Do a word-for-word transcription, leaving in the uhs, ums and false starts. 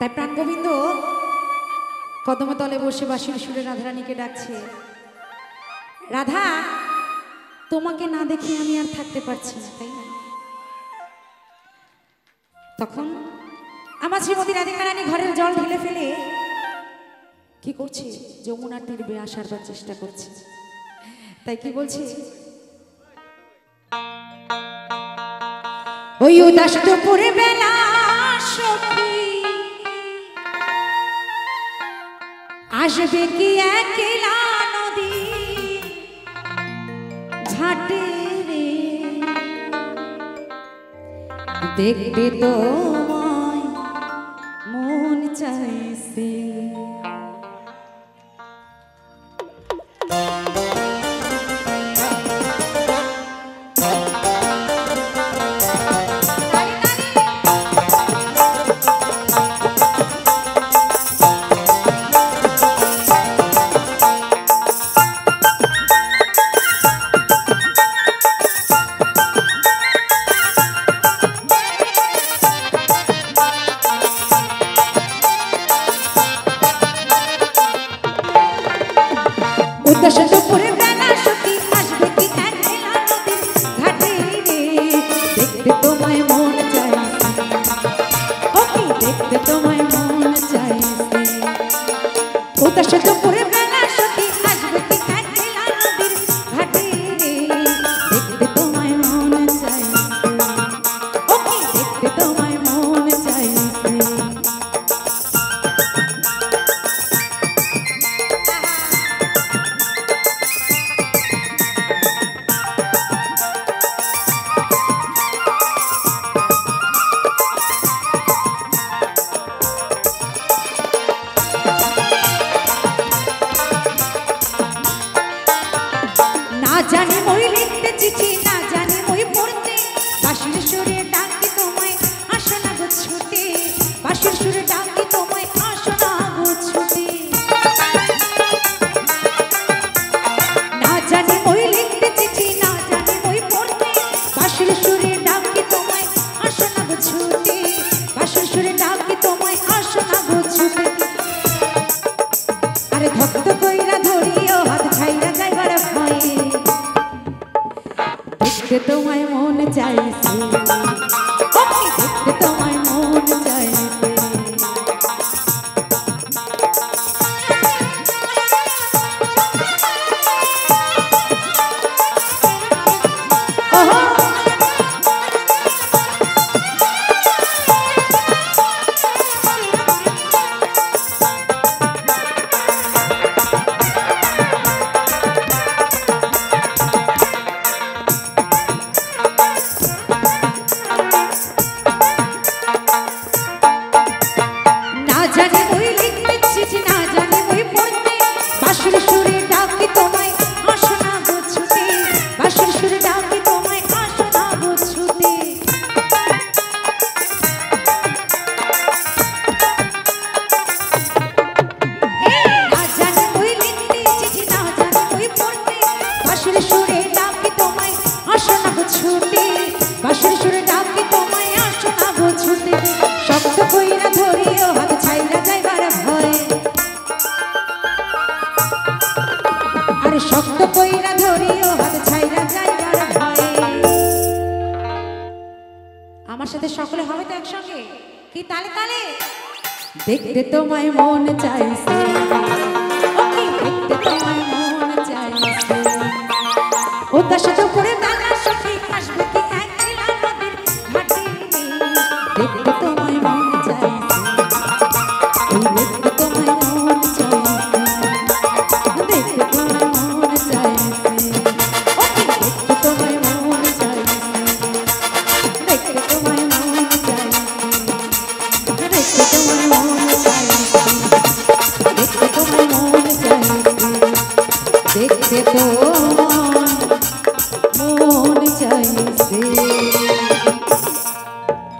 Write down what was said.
তাই প্রাণ গোবিন্দ কদমতলে বসে বাঁশির সুরে রাধারানীকে ডাকছে, রাধা তোমাকে না দেখে আমি আর থাকতে পারছি না, তাই না? তখন আমার শ্রীমতী রাধিকা রানী ঘরের জল ঢেলে ফেলে কি করছে, যমুনার তীরে বেয়ে আসার চেষ্টা করছে। তাই কি বলছে, ওই উদাস দুপুরে বেলা সখী আসবে কি একলা নদী ঘাটে রে, দেখবে তোমায় মন চাইছে। তোমায় মন চাইছে, দেখতে তোমায় মন চাইছে। আমার সাথে সকলে হবে তো একসঙ্গে, কি তালে তালে? দেখতে তোমায় মন চাইছে, দেখতে তোমায় মন চাইছে, উদাস দুপুরে বেলা সখী আসবে কি একলা নদীর ঘাটে, দেখতে তোমায় মন চাইছে, দেখতে তোমায় মন চাইছে, দেখতে তোমায় মন চাইছে, দেখতে তোমায় মন চাইছে, দেখতে তোমায় মন চাইছে, দেখতে তোমায় মন